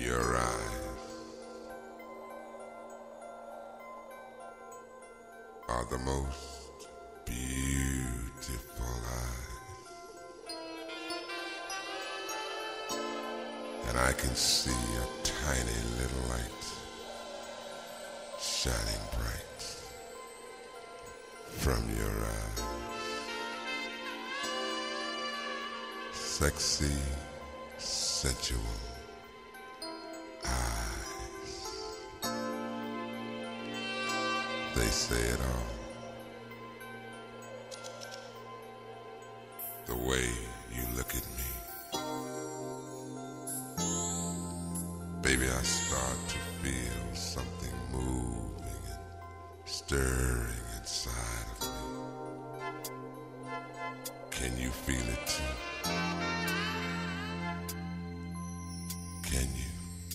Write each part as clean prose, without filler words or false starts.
Your eyes are the most beautiful eyes, and I can see a tiny little light shining bright from your eyes. Sexy, sensual eyes. They say it all. The way you look at me, baby, I start to feel something moving and stirring inside of me. Can you feel it too? Can you?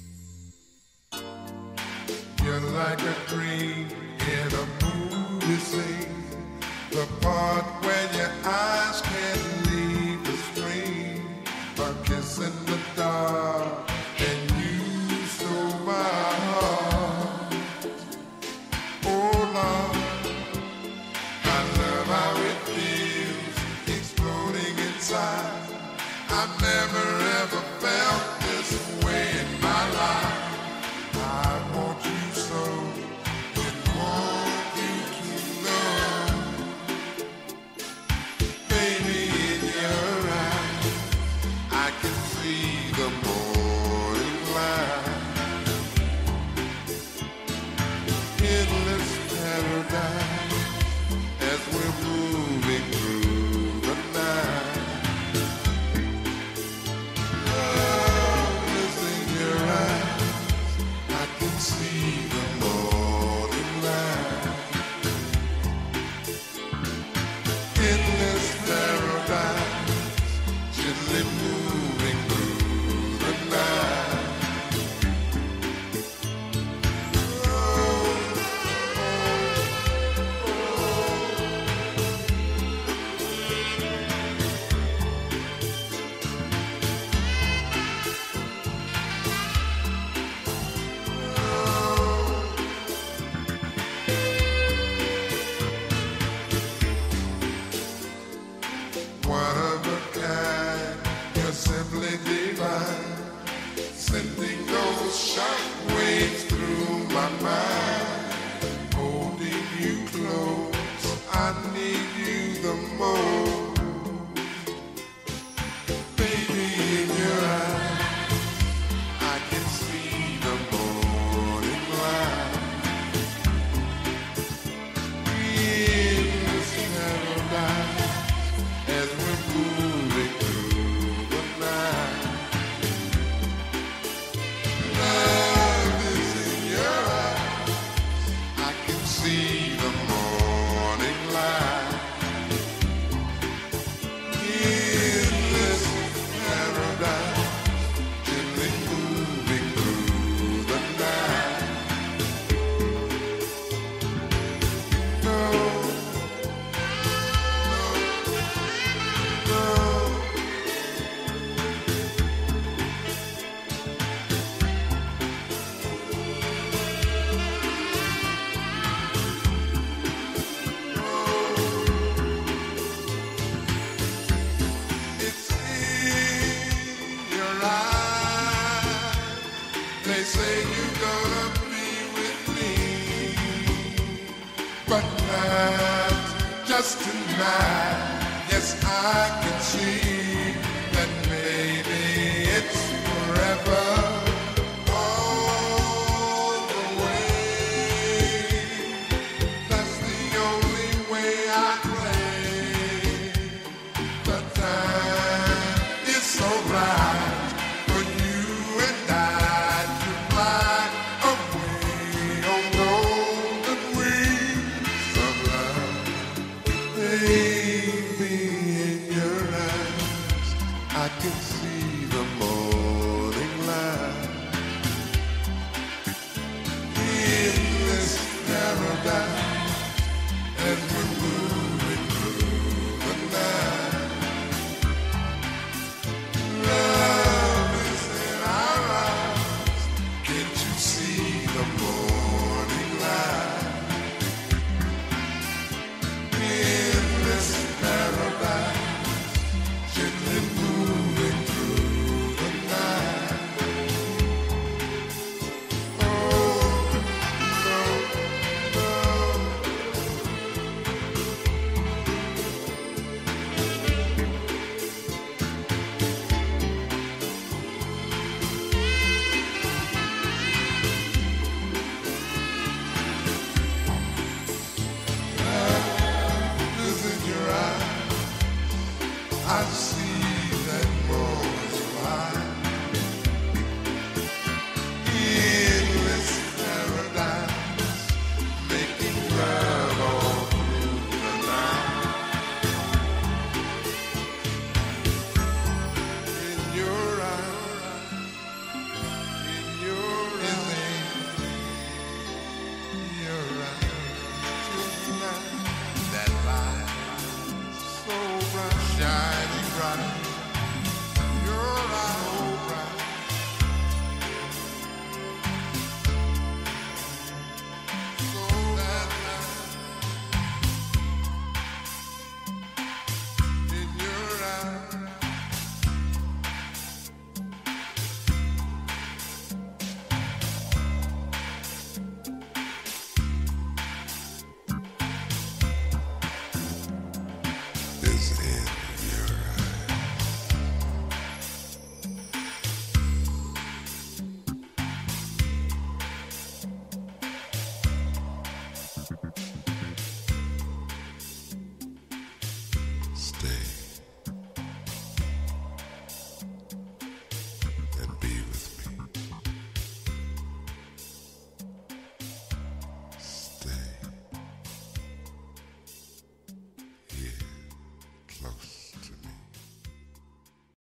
You're like a dream in a movie scene, the part where your eyes can't leave the screen, a kiss in the dark, and you stole my heart. Oh Lord, I love how it feels, exploding inside. I've never ever felt this way in my life. I want you so, and want you to know. Baby, in your eyes, I can see the morning light. Endless paradise as we're moving through the night. Love is in your eyes, I can see the morning light. Endless paradise, gently moving through the night. One of a kind, you're simply divine, sending those shock waves through my mind. Holding you close, I need you the most. Baby, in your eyes, I can see the morning light. Endless paradise as we're moving through the night. Love is in your eyes, I can see the morning light. Endless paradise, gently moving through the night. No, no, no. It's in your eyes. They say you're gonna be with me, but not just tonight. Yes, I can see that maybe it's forever. All the way. That's the only way I play. The time is so right for you and I to fly away on golden wings of love. Baby, in your eyes, I can see